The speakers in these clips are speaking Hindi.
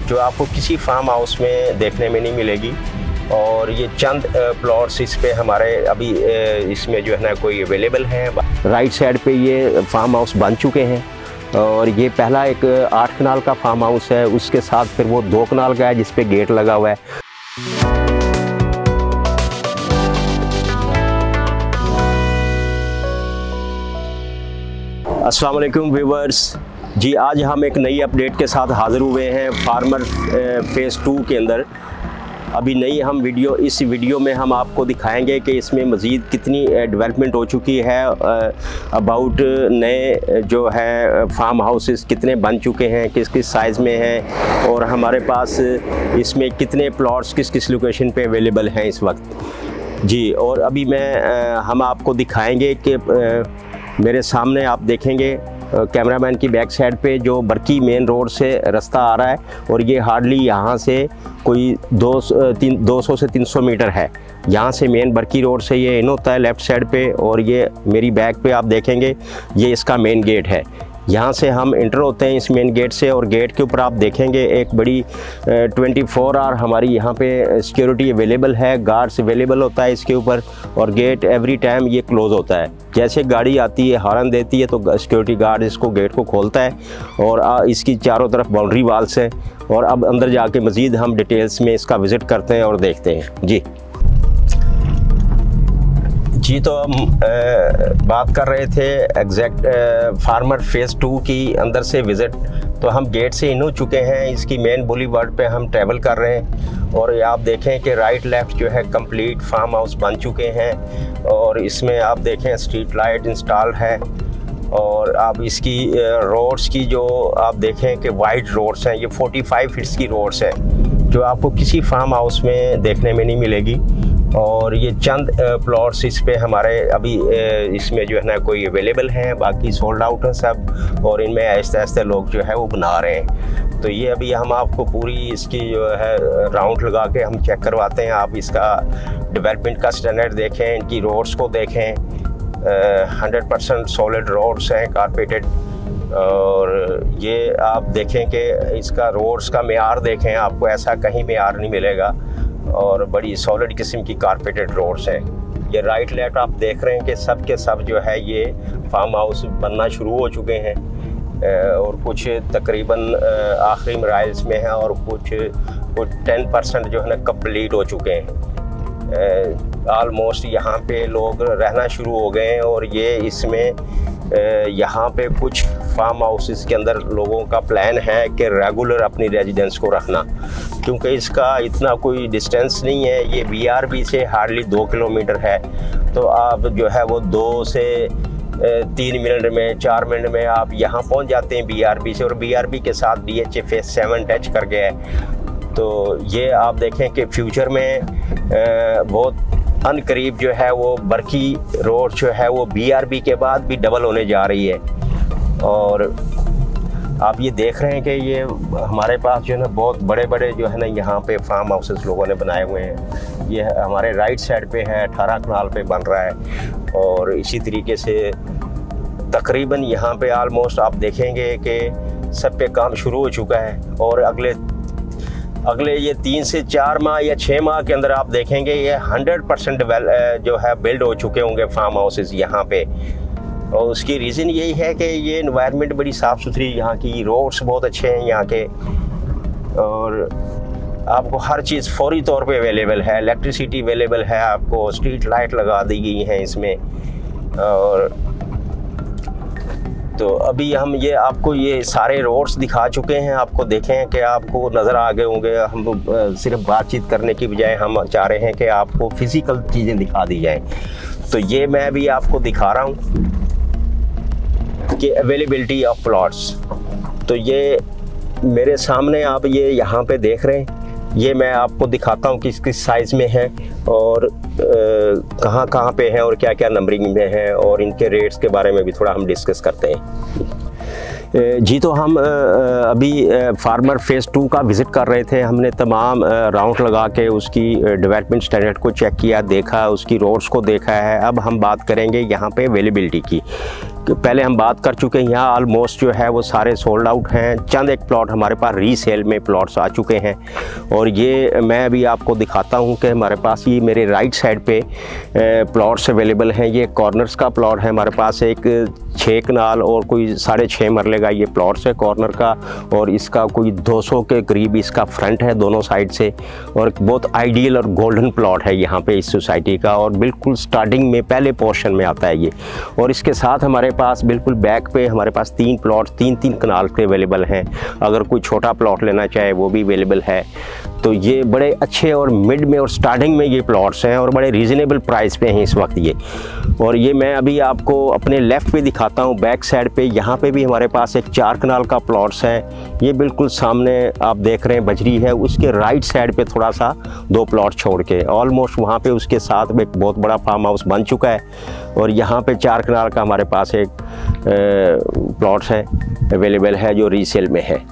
जो आपको किसी फार्म हाउस में देखने में नहीं मिलेगी। और ये चंद प्लॉट्स इस पे हमारे अभी इसमें जो है ना कोई अवेलेबल हैं। राइट साइड पे ये फार्म हाउस बन चुके हैं और ये पहला एक 8 कनाल का फार्म हाउस है, उसके साथ फिर वो 2 कनाल का है जिस पे गेट लगा हुआ है। अस्सलाम वालेकुम व्यूअर्स जी, आज हम एक नई अपडेट के साथ हाज़िर हुए हैं फार्मर फेज़ 2 के अंदर। अभी नई हम इस वीडियो में हम आपको दिखाएंगे कि इसमें मज़ीद कितनी डेवलपमेंट हो चुकी है, अबाउट नए जो है फार्म हाउसेस कितने बन चुके हैं, किस किस साइज़ में हैं और हमारे पास इसमें कितने प्लॉट्स किस किस लोकेशन पे अवेलेबल हैं इस वक्त जी। और अभी हम आपको दिखाएंगे कि मेरे सामने आप देखेंगे कैमरामैन की बैक साइड पे जो बरकी मेन रोड से रास्ता आ रहा है और ये हार्डली यहाँ से कोई 200 से 300 मीटर है। यहाँ से मेन बरकी रोड से ये इन होता है लेफ़्ट साइड पे, और ये मेरी बैक पे आप देखेंगे ये इसका मेन गेट है। यहाँ से हम इंटर होते हैं इस मेन गेट से, और गेट के ऊपर आप देखेंगे एक बड़ी 24 आवर हमारी यहाँ पे सिक्योरिटी अवेलेबल है, गार्ड्स अवेलेबल होता है इसके ऊपर, और गेट एवरी टाइम ये क्लोज़ होता है। जैसे गाड़ी आती है हॉर्न देती है तो सिक्योरिटी गार्ड इसको गेट को खोलता है, और इसकी चारों तरफ बाउंड्री वाल्स हैं। और अब अंदर जाके मज़ीद हम डिटेल्स में इसका विज़िट करते हैं और देखते हैं जी। तो हम बात कर रहे थे एग्जैक्ट फार्मर फेज़ 2 की अंदर से विज़िट। तो हम गेट से इन हो चुके हैं, इसकी मेन बुलीवर्ड पे हम ट्रैवल कर रहे हैं, और ये आप देखें कि राइट लेफ़्ट जो है कंप्लीट फार्म हाउस बन चुके हैं। और इसमें आप देखें स्ट्रीट लाइट इंस्टॉल है, और आप इसकी रोड्स की जो आप देखें कि वाइड रोड्स हैं, ये 45 फीट्स की रोड्स हैं जो आपको किसी फार्म हाउस में देखने में नहीं मिलेगी। और ये चंद प्लॉट्स इस पे हमारे अभी इसमें जो है ना कोई अवेलेबल हैं, बाकी सोल्ड आउट हैं सब, और इनमें आहिस्ते आहिस्ते लोग जो है वो बना रहे हैं। तो ये अभी हम आपको पूरी इसकी जो है राउंड लगा के हम चेक करवाते हैं। आप इसका डेवलपमेंट का स्टैंडर्ड देखें, इनकी रोड्स को देखें, 100% सॉलिड रोड्स हैं कारपेटेड। और ये आप देखें कि इसका रोड्स का मेयार देखें, आपको ऐसा कहीं मेयार नहीं मिलेगा, और बड़ी सॉलिड किस्म की कारपेटेड रोड्स हैं। ये राइट लेफ्ट आप देख रहे हैं कि सब के सब जो है ये फार्म हाउस बनना शुरू हो चुके हैं, और कुछ तकरीबन आखिरी मराइल्स में है, और कुछ 10% जो है ना कंप्लीट हो चुके हैं। आलमोस्ट यहाँ पे लोग रहना शुरू हो गए हैं, और ये इसमें यहाँ पे कुछ फार्म हाउसेस के अंदर लोगों का प्लान है कि रेगुलर अपनी रेजिडेंस को रखना, क्योंकि इसका इतना कोई डिस्टेंस नहीं है। ये BRB से हार्डली 2 किलोमीटर है, तो आप जो है वो 2 से 3 मिनट में 4 मिनट में आप यहाँ पहुँच जाते हैं BRB से, और BRB के साथ DHA फेज़ 7 टच कर गया है। तो ये आप देखें कि फ्यूचर में बहुत अनकरीब जो है वो बरकी रोड जो है वो BRB के बाद भी डबल होने जा रही है। और आप ये देख रहे हैं कि ये हमारे पास जो है ना बहुत बड़े बड़े जो है ना यहाँ पे फार्म हाउसेस लोगों ने बनाए हुए हैं। ये हमारे राइट साइड पे है, 18 कनाल पे बन रहा है, और इसी तरीके से तकरीबन यहाँ पे आलमोस्ट आप देखेंगे कि सब पे काम शुरू हो चुका है। और अगले ये 3 से 4 माह या 6 माह के अंदर आप देखेंगे ये 100% जो है बिल्ड हो चुके होंगे फार्म हाउसेस यहाँ पे। और उसकी रीज़न यही है कि ये इन्वायरमेंट बड़ी साफ़ सुथरी, यहाँ की रोड्स बहुत अच्छे हैं यहाँ के, और आपको हर चीज़ फौरी तौर पे अवेलेबल है, इलेक्ट्रिसिटी अवेलेबल है, आपको स्ट्रीट लाइट लगा दी गई हैं इसमें। और तो अभी हम ये आपको ये सारे रोड्स दिखा चुके हैं, आपको देखें कि आपको नज़र आ गए होंगे। हम सिर्फ बातचीत करने की बजाय हम चाह रहे हैं कि आपको फ़िज़िकल चीज़ें दिखा दी जाएं। तो ये मैं भी आपको दिखा रहा हूँ कि अवेलेबिलिटी ऑफ प्लॉट्स। तो ये मेरे सामने आप ये यहाँ पे देख रहे हैं, ये मैं आपको दिखाता हूँ किस किस साइज़ में है, और कहाँ कहाँ पे हैं, और क्या क्या नंबरिंग में हैं, और इनके रेट्स के बारे में भी थोड़ा हम डिस्कस करते हैं। जी, तो हम अभी फार्मर फेज़ 2 का विज़िट कर रहे थे। हमने तमाम राउंड लगा के उसकी डेवलपमेंट स्टैंडर्ड को चेक किया, देखा, उसकी रोड्स को देखा है। अब हम बात करेंगे यहाँ पे अवेलेबिलिटी की। पहले हम बात कर चुके हैं, यहाँ ऑलमोस्ट जो है वो सारे सोल्ड आउट हैं। चंद एक प्लॉट हमारे पास रीसेल में प्लॉट्स आ चुके हैं और ये मैं अभी आपको दिखाता हूँ कि हमारे पास ये मेरे राइट साइड पे प्लॉट्स अवेलेबल हैं। ये कॉर्नर्स का प्लॉट है हमारे पास, एक 6 कनाल और कोई 6.5 मरले का ये प्लॉट्स है कॉर्नर का, और इसका कोई 200 के करीब इसका फ्रंट है दोनों साइड से, और बहुत आइडियल और गोल्डन प्लॉट है यहाँ पे इस सोसाइटी का, और बिल्कुल स्टार्टिंग में पहले पोर्शन में आता है ये। और इसके साथ हमारे पास बिल्कुल बैक पे हमारे पास 3 प्लॉट 3-3 कनाल के अवेलेबल हैं। अगर कोई छोटा प्लॉट लेना चाहे वो भी अवेलेबल है। तो ये बड़े अच्छे और मिड में और स्टार्टिंग में ये प्लॉट्स हैं और बड़े रीज़नेबल प्राइस पे हैं इस वक्त ये। और ये मैं अभी आपको अपने लेफ़्ट पे दिखाता हूँ, बैक साइड पे। यहाँ पे भी हमारे पास एक 4 कनाल का प्लॉट्स है। ये बिल्कुल सामने आप देख रहे हैं बजरी है, उसके राइट साइड पे थोड़ा सा 2 प्लॉट छोड़ के ऑलमोस्ट वहाँ पे उसके साथ में एक बहुत बड़ा फार्म हाउस बन चुका है। और यहाँ पे 4 कनाल का हमारे पास एक प्लॉट्स है अवेलेबल है जो रीसेल में है।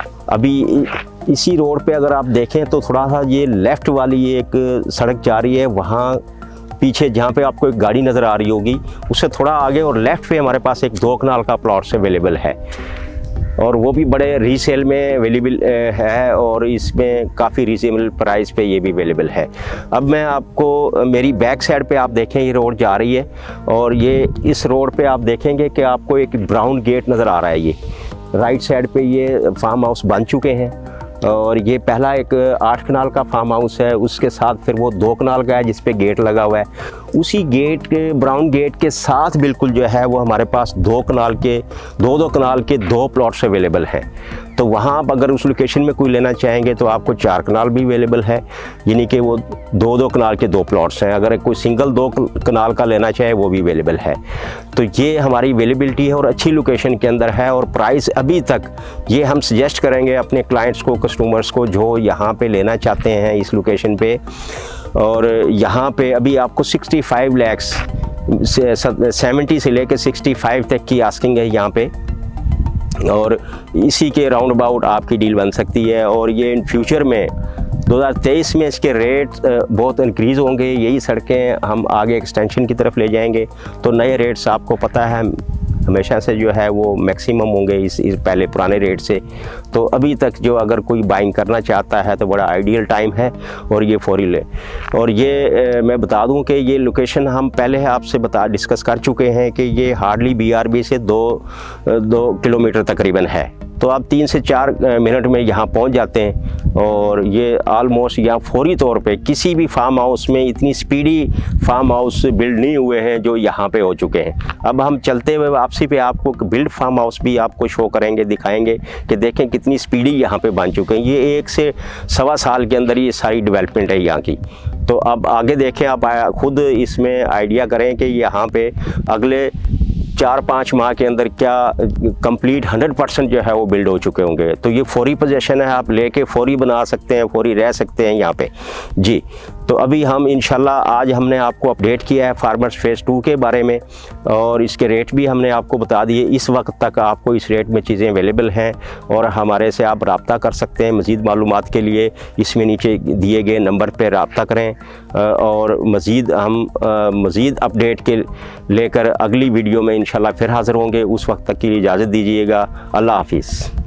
अभी इसी रोड पे अगर आप देखें तो थोड़ा सा ये लेफ़्ट वाली एक सड़क जा रही है, वहाँ पीछे जहाँ पे आपको एक गाड़ी नज़र आ रही होगी उससे थोड़ा आगे और लेफ़्ट पे हमारे पास एक 2 कनाल का प्लॉट्स अवेलेबल है, और वो भी बड़े रीसेल में अवेलेबल है और इसमें काफ़ी रीजनेबल प्राइस पे ये भी अवेलेबल है। अब मैं आपको मेरी बैक साइड पे आप देखें ये रोड जा रही है, और ये इस रोड पे आप देखेंगे कि आपको एक ब्राउन गेट नज़र आ रहा है। ये राइट साइड पे ये फार्म हाउस बन चुके हैं, और ये पहला एक 8 कनाल का फार्म हाउस है, उसके साथ फिर वो 2 कनाल का है जिस पे गेट लगा हुआ है। उसी गेट के ब्राउन गेट के साथ बिल्कुल जो है वो हमारे पास 2 कनाल के 2 कनाल के 2 प्लॉट्स अवेलेबल हैं। तो वहाँ आप अगर उस लोकेशन में कोई लेना चाहेंगे तो आपको 4 कनाल भी अवेलेबल है, यानी कि वो 2 कनाल के 2 प्लॉट्स हैं। अगर कोई सिंगल 2 कनाल का लेना चाहे वो भी अवेलेबल है। तो ये हमारी अवेलेबिलिटी है और अच्छी लोकेशन के अंदर है। और प्राइस अभी तक ये हम सजेस्ट करेंगे अपने क्लाइंट्स को, कस्टमर्स को जो यहाँ पे लेना चाहते हैं इस लोकेशन पे। और यहाँ पे अभी आपको 65 लाख से 70 से लेकर 65 तक की आस्किंग है यहाँ पे, और इसी के राउंड अबाउट आपकी डील बन सकती है। और ये इन फ्यूचर में 2023 में इसके रेट बहुत इंक्रीज़ होंगे। यही सड़कें हम आगे एक्सटेंशन की तरफ ले जाएंगे तो नए रेट्स आपको पता है हमेशा से जो है वो मैक्सिमम होंगे इस पहले पुराने रेट से। तो अभी तक जो अगर कोई बाइंग करना चाहता है तो बड़ा आइडियल टाइम है और ये फौरी ले। और ये मैं बता दूं कि ये लोकेशन हम पहले आपसे डिस्कस कर चुके हैं कि ये हार्डली BRB से 2 किलोमीटर तकरीबन है। तो आप 3 से 4 मिनट में यहाँ पहुँच जाते हैं। और ये आलमोस्ट यहाँ फौरी तौर पे किसी भी फार्म हाउस में इतनी स्पीडी फार्म हाउस बिल्ड नहीं हुए हैं जो यहाँ पे हो चुके हैं। अब हम चलते हुए वापसी पे आपको बिल्ड फार्म हाउस भी आपको शो करेंगे, दिखाएंगे कि देखें कितनी स्पीडी यहाँ पे बन चुके हैं। ये 1 से सवा साल के अंदर ये सारी डेवलपमेंट है यहाँ की। तो अब आगे देखें, आप खुद इसमें आइडिया करें कि यहाँ पे अगले 4-5 माह के अंदर क्या कंप्लीट 100% जो है वो बिल्ड हो चुके होंगे। तो ये फौरी पोजीशन है, आप लेके फौरी बना सकते हैं, फौरी रह सकते हैं यहाँ पे जी। तो अभी हम इंशाल्लाह आज हमने आपको अपडेट किया है फार्मर्स फेज़ 2 के बारे में, और इसके रेट भी हमने आपको बता दिए। इस वक्त तक आपको इस रेट में चीज़ें अवेलेबल हैं और हमारे से आप रब्ता कर सकते हैं। मज़ीद मालूमात के लिए इसमें नीचे दिए गए नंबर पर रब्ता करें, और मज़ीद हम मज़ीद अपडेट के लेकर अगली वीडियो में इंशाल्लाह फिर हाज़िर होंगे। उस वक्त तक के लिए इजाज़त दीजिएगा। अल्लाह हाफिज़।